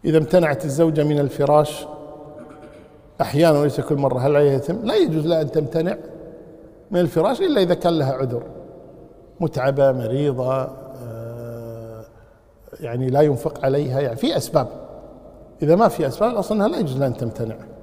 إذا امتنعت الزوجة من الفراش أحيانا وليس كل مرة، هل عليها إثم؟ لا يجوز لها أن تمتنع من الفراش إلا إذا كان لها عذر، متعبة، مريضة، يعني لا ينفق عليها، يعني في أسباب. إذا ما في أسباب أصلا لا يجوز لها أن تمتنع.